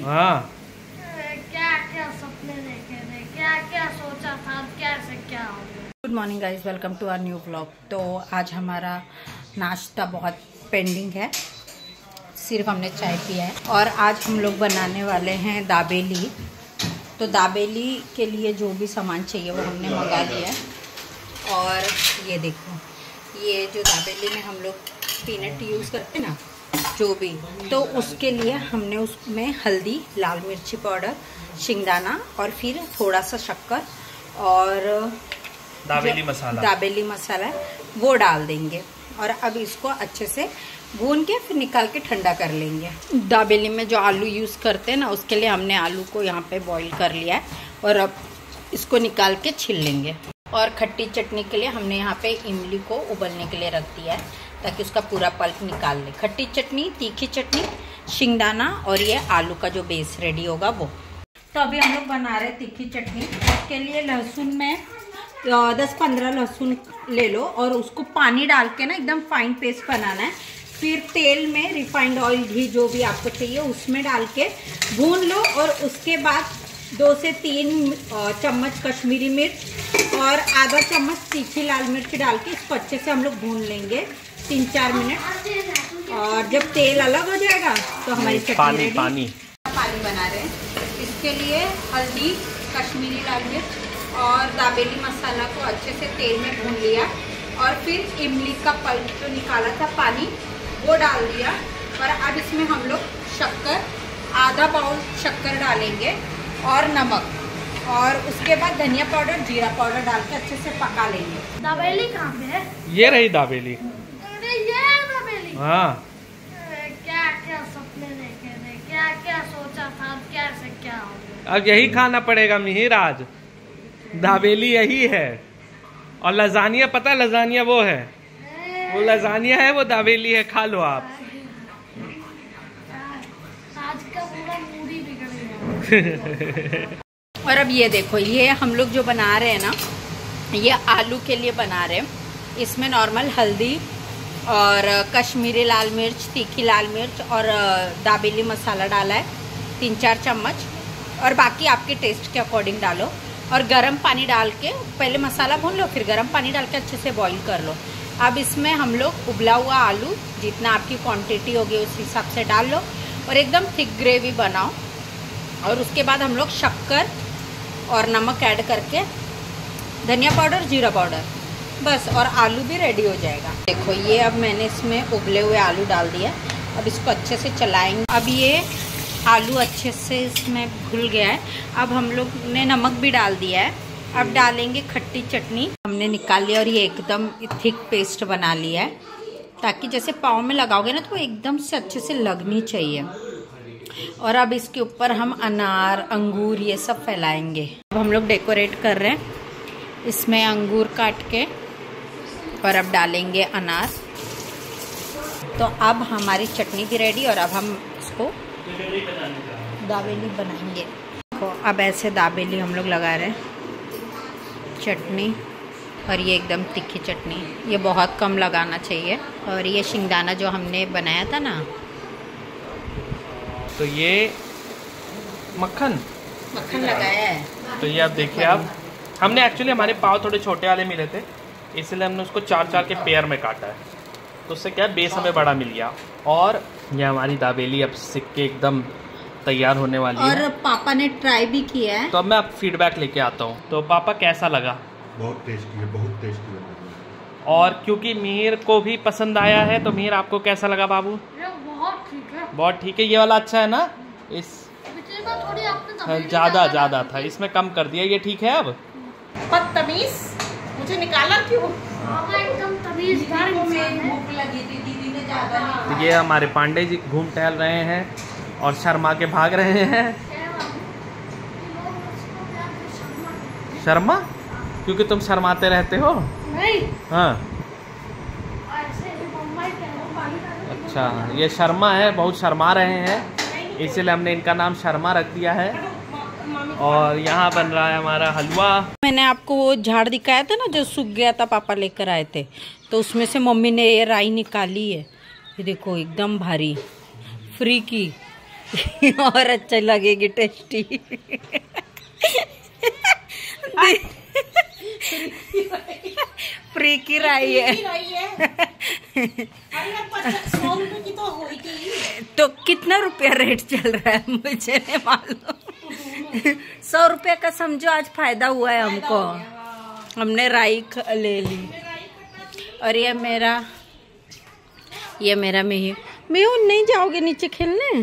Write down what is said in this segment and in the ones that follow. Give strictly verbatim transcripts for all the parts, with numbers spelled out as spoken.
हाँ, क्या क्या सपने देखे थे, क्या क्या सोचा था, कैसे क्या हो गया। Good morning guys, welcome to our new blog. तो आज हमारा नाश्ता बहुत पेंडिंग है, सिर्फ हमने चाय पिया है और आज हम लोग बनाने वाले हैं दाबेली। तो दाबेली के लिए जो भी सामान चाहिए वो हमने मंगा लिया है। और ये देखो, ये जो दाबेली में हम लोग पीनट यूज़ करते हैं ना, जो भी, तो उसके लिए हमने उसमें हल्दी, लाल मिर्ची पाउडर, शिंगदाना और फिर थोड़ा सा शक्कर और दाबेली मसाला दाबेली मसाला वो डाल देंगे। और अब इसको अच्छे से भून के फिर निकाल के ठंडा कर लेंगे। दाबेली में जो आलू यूज़ करते हैं ना, उसके लिए हमने आलू को यहाँ पे बॉईल कर लिया है और अब इसको निकाल के छील लेंगे। और खट्टी चटनी के लिए हमने यहाँ पे इमली को उबलने के लिए रख दिया है ताकि उसका पूरा पल्प निकाल ले। खट्टी चटनी, तीखी चटनी, शिंगदाना और ये आलू का जो बेस रेडी होगा वो। तो अभी हम लोग बना रहे तीखी चटनी। इसके लिए लहसुन में दस पंद्रह लहसुन ले लो और उसको पानी डाल के ना एकदम फाइन पेस्ट बनाना है। फिर तेल में रिफाइंड ऑयल, घी जो भी आपको चाहिए उसमें डाल के भून लो और उसके बाद दो से तीन चम्मच कश्मीरी मिर्च और आधा चम्मच तीखी लाल मिर्च डाल के इसको अच्छे से हम लोग भून लेंगे तीन चार मिनट। और जब तेल अलग हो जाएगा तो हमारी चटनी पानी रेडी। पानी पानी बना रहे हैं। इसके लिए हल्दी, कश्मीरी लाल मिर्च और दाबेली मसाला को अच्छे से तेल में भून लिया और फिर इमली का पल्प जो निकाला था पानी वो डाल दिया। और अब इसमें हम लोग शक्कर, आधा बाउल शक्कर डालेंगे और नमक, और उसके बाद धनिया पाउडर, जीरा पाउडर डाल के अच्छे से पका लेंगे। दाबेली कहाँ पे है? ये रही दाबेली। अरे ये है दाबेली। हाँ, क्या क्या सपने देखे थे, क्या क्या सोचा था, कैसे क्या हो गया। अब यही खाना पड़ेगा मिहिर आज। दाबेली यही है। और लजानिया, पता है लजानिया वो है, वो लजानिया है, वो दाबेली है। खा लो आप। आज का पूरा मूड ही बिगड़ गया। और अब ये देखो, ये हम लोग जो बना रहे हैं ना, ये आलू के लिए बना रहे हैं। इसमें नॉर्मल हल्दी और कश्मीरी लाल मिर्च, तीखी लाल मिर्च और दाबेली मसाला डाला है तीन चार चम्मच, और बाकी आपके टेस्ट के अकॉर्डिंग डालो। और गरम पानी डाल के पहले मसाला भून लो, फिर गरम पानी डाल के अच्छे से बॉईल कर लो। अब इसमें हम लोग उबला हुआ आलू, जितना आपकी क्वांटिटी होगी उस हिसाब से डाल लो और एकदम थिक ग्रेवी बनाओ। और उसके बाद हम लोग शक्कर और नमक ऐड करके धनिया पाउडर, जीरा पाउडर, बस, और आलू भी रेडी हो जाएगा। देखो, ये अब मैंने इसमें उबले हुए आलू डाल दिया। अब इसको अच्छे से चलाएंगे। अब ये आलू अच्छे से इसमें घुल गया है। अब हम लोग ने नमक भी डाल दिया है। अब डालेंगे खट्टी चटनी, हमने निकाल लिया और ये एकदम थिक पेस्ट बना लिया है ताकि जैसे पाव में लगाओगे ना तो वो एकदम से अच्छे से लगनी चाहिए। और अब इसके ऊपर हम अनार, अंगूर ये सब फैलाएंगे। अब हम लोग डेकोरेट कर रहे हैं इसमें अंगूर काट के, और अब डालेंगे अनार। तो अब हमारी चटनी भी रेडी और अब हम इसको दाबेली बनाएंगे। तो अब ऐसे दाबेली हम लोग लगा रहे हैं चटनी, और ये एकदम तीखी चटनी, ये बहुत कम लगाना चाहिए। और ये शिंगदाना जो हमने बनाया था ना, तो ये मक्खन मक्खन लगाया है। तो ये आप देखिए, आप हमने एक्चुअली हमारे पाव थोड़े छोटे वाले मिले थे, इसलिए हमने उसको चार चार के पेयर में काटा है। तो उससे क्या, बेस हमें बड़ा मिल गया। और ये हमारी दाबेली अब सिक के एकदम तैयार होने वाली और है। पापा ने ट्राई भी किया है। तो अब मैं अब फीडबैक लेके आता हूँ। तो पापा कैसा लगा? बहुत टेस्टी है, बहुत टेस्टी है। और क्योंकि मीर को भी पसंद आया है, तो मीर आपको कैसा लगा बाबू? ये बहुत ठीक है। बहुत ठीक है। ये वाला अच्छा है ना? इस पिछली बार थोड़ी आपने दाबेली ज़्यादा ज़्यादा था, इसमें कम कर दिया। ये ठीक है अब? बदतमीज, मुझे निकाला क्यों? पापा एकदम तमीज़दार इंसान है। भूख लगी थी, दीदी ने ज्यादा नहीं। तो ये हमारे पांडे जी घूम टहल रहे हैं और शर्मा के भाग रहे हैं। शर्मा? क्योंकि तुम शर्माते रहते हो। नहीं, हाँ, ऐसे ही मुंबई के लोग पानी डालते हैं। अच्छा, ये शर्मा है, बहुत शर्मा रहे हैं, इसलिए हमने इनका नाम शर्मा रख दिया है। और यहाँ बन रहा है हमारा हलवा। मैंने आपको वो झाड़ दिखाया था ना जो सूख गया था, पापा लेकर आए थे, तो उसमें से मम्मी ने ये राई निकाली है। ये देखो एकदम भारी, फ्री की। और अच्छा लगेगी, टेस्टी। फ्री की राई है। तो कितना रुपया रेट चल रहा है मुझे नहीं मालूम। सौ रुपया का समझो आज फायदा हुआ है हमको। हमने राई ले ली। और ये मेरा ये मेरा मेहू मेहू नहीं जाओगे नीचे खेलने?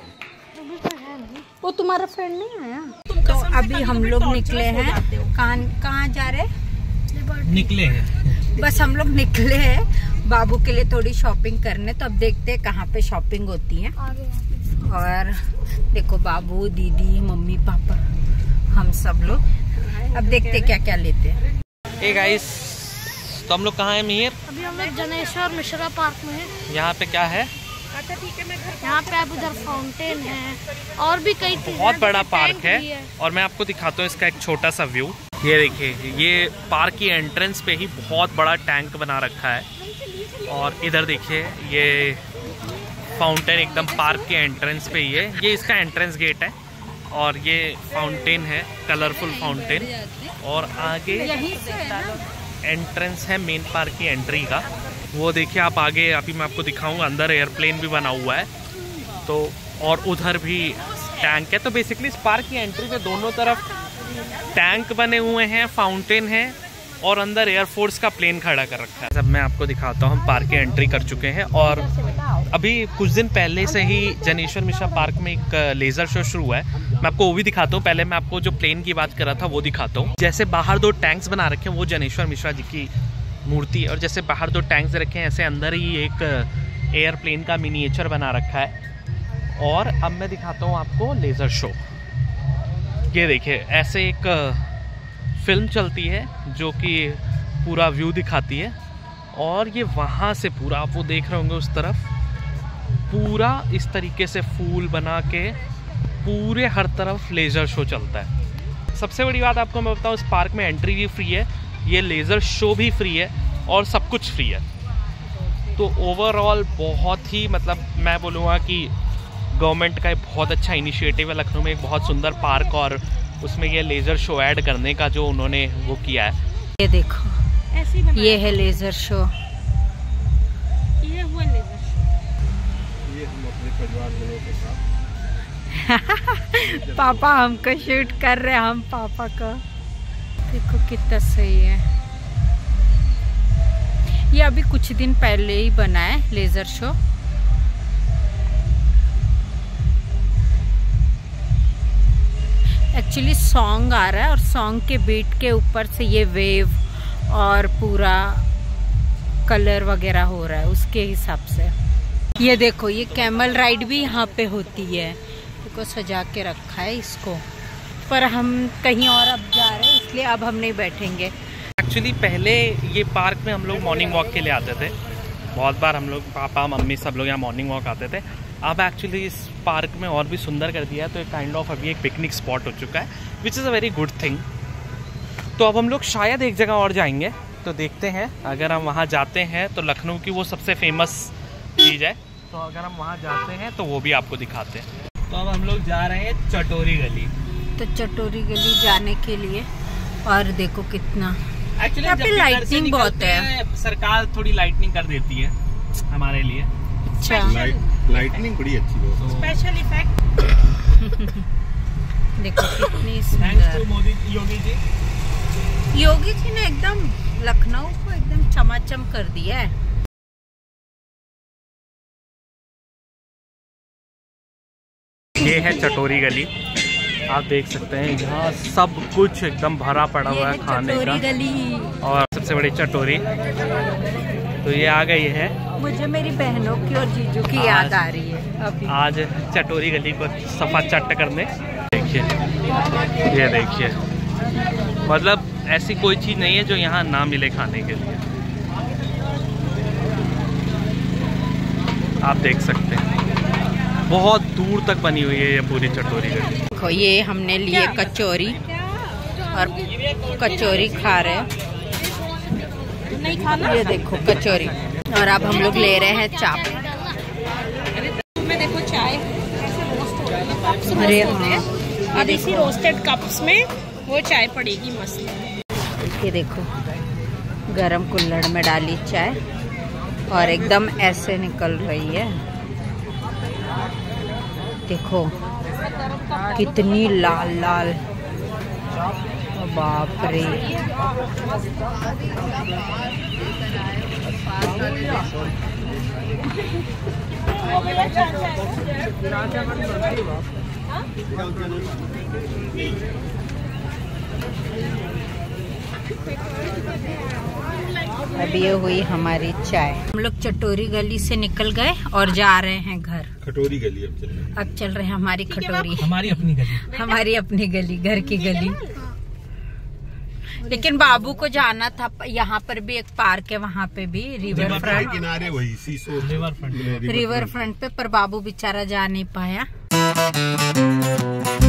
वो तुम्हारा फ्रेंड नहीं आया? तो अभी हम लोग निकले हैं। कहाँ कहाँ जा रहे? निकले हैं, बस हम लोग निकले हैं बाबू के लिए थोड़ी शॉपिंग करने। तो अब देखते हैं कहाँ पे शॉपिंग होती है। और देखो बाबू, दीदी, मम्मी, पापा, हम सब लोग अब देखते क्या क्या लेते हैं। ए गाइस, तो हम लोग कहाँ हैं मीर? अभी हम लोग जनेश्वर मिश्रा पार्क में हैं। यहाँ पे क्या है? यहाँ पे अब उधर फाउंटेन है और भी कई चीजें। बहुत बड़ा पार्क है, है और मैं आपको दिखाता हूँ इसका एक छोटा सा व्यू। ये देखिए, ये पार्क की एंट्रेंस पे ही बहुत बड़ा टैंक बना रखा है। और इधर देखिए, ये फाउंटेन एकदम पार्क के एंट्रेंस पे ही है। ये इसका एंट्रेंस गेट है और ये फाउंटेन है, कलरफुल फाउंटेन। और आगे एंट्रेंस है मेन पार्क की एंट्री का। वो देखिए आप आगे, अभी मैं आपको दिखाऊंगा। अंदर एयरप्लेन भी बना हुआ है। तो और उधर भी टैंक है। तो बेसिकली इस पार्क की एंट्री पे दोनों तरफ टैंक बने हुए हैं, फाउंटेन है और अंदर एयरफोर्स का प्लेन खड़ा कर रखा है। सब मैं आपको दिखाता हूँ। हम पार्क की एंट्री कर चुके हैं और अभी कुछ दिन पहले से ही जनेश्वर मिश्रा पार्क में एक लेज़र शो शुरू हुआ है। मैं आपको वो भी दिखाता हूँ। पहले मैं आपको जो प्लेन की बात कर रहा था वो दिखाता हूँ। जैसे बाहर दो टैंक्स बना रखे हैं, वो जनेश्वर मिश्रा जी की मूर्ति। और जैसे बाहर दो टैंक्स रखे हैं, ऐसे अंदर ही एक एयरप्लेन का मिनिएचर बना रखा है। और अब मैं दिखाता हूँ आपको लेज़र शो। ये देखिए, ऐसे एक फिल्म चलती है जो कि पूरा व्यू दिखाती है। और ये वहाँ से पूरा, आप वो देख रहे होंगे उस तरफ, पूरा इस तरीके से फूल बना के पूरे हर तरफ लेज़र शो चलता है। सबसे बड़ी बात आपको मैं बताऊँ, इस पार्क में एंट्री भी फ्री है, ये लेज़र शो भी फ्री है और सब कुछ फ्री है। तो ओवरऑल बहुत ही, मतलब मैं बोलूँगा कि गवर्नमेंट का एक बहुत अच्छा इनिशिएटिव है। लखनऊ में एक बहुत सुंदर पार्क और उसमें ये लेज़र शो ऐड करने का जो उन्होंने वो किया है। ये देखो, ये है लेज़र शो। ये हुआ लेज़र शो। ये हम अपने परिवार वालों के साथ पापा हमको शूट कर रहे हैं, हम पापा का। देखो कितना सही है। ये अभी कुछ दिन पहले ही बना है लेज़र शो। एक्चुअली सॉन्ग आ रहा है और सॉन्ग के बीट के ऊपर से ये वेव और पूरा कलर वगैरह हो रहा है उसके हिसाब से। ये देखो, ये कैमल राइड भी यहाँ पे होती है। देखो सजा के रखा है इसको। पर हम कहीं और अब जा रहे हैं, इसलिए अब हम नहीं बैठेंगे। एक्चुअली पहले ये पार्क में हम लोग मॉर्निंग वॉक के लिए आते थे। बहुत बार हम लोग, पापा मम्मी सब लोग यहाँ मॉर्निंग वॉक आते थे। अब एक्चुअली इस पार्क में और भी सुंदर कर दिया है, तो एक काइंड ऑफ अभी एक पिकनिक स्पॉट हो चुका है, which is a very good thing. तो अब हम लोग शायद एक जगह और जाएंगे, तो देखते हैं। अगर हम वहाँ जाते हैं तो लखनऊ की वो सबसे फेमस चीज़ है, तो अगर हम वहाँ जाते हैं तो वो भी आपको दिखाते हैं। तो अब हम लोग जा रहे हैं चटोरी गली। तो चटोरी गली जाने के लिए, और देखो कितना एक्चुअली यहाँ पे लाइटिंग बहुत है। सरकार थोड़ी लाइटनिंग कर देती है हमारे लिए। अच्छा, लाइट लाइटनिंग बड़ी अच्छी है। Special effect. देखो कितनी थैंक्स टू सुंदर। मोदी योगी जी। योगी जी ने एकदम लखनऊ को एकदम चमाचम कर दिया है। ये है चटोरी गली, आप देख सकते हैं यहाँ सब कुछ एकदम भरा पड़ा हुआ है खाने चटोरी का। गली। और सबसे बड़ी चटोरी तो ये आ गई है। मुझे मेरी बहनों की और जीजू की आज- याद आ रही है अभी। आज चटोरी गली को सफा चट करने। देखिए, ये देखिए, मतलब ऐसी कोई चीज़ नहीं है जो यहाँ ना मिले खाने के लिए। आप देख सकते हैं बहुत दूर तक बनी हुई है ये पूरी चटोरी गली। देखो ये हमने लिए कचौरी और कचौरी खा रहे हैं। नहीं खाना। ये देखो कचौरी, और अब हम लोग ले रहे हैं चाप। में देखो चाय कैसे रोस्ट कप्स अरे रोस्ट होते हैं। अब इसी रोस्टेड कप्स में वो चाय पड़ेगी मस्त। ये देखो गरम कुल्हड़ में डाली चाय और एकदम ऐसे निकल रही है। देखो कितनी लाल लाल, बाप रे। अब ये हुई हमारी चाय। हम लोग चटोरी गली से निकल गए और जा रहे हैं घर। खटोरी गली अब चल रहे हैं। अब चल रहे हैं हमारी खटोरी, हमारी अपनी गली, हमारी अपनी गली, घर की गली। लेकिन बाबू को जाना था, यहाँ पर भी एक पार्क है, वहाँ पे भी रिवर फ्रंट किनारे वही सीसो रिवर फ्रंट रिवर फ्रंट पे, पर बाबू बेचारा जा नहीं पाया।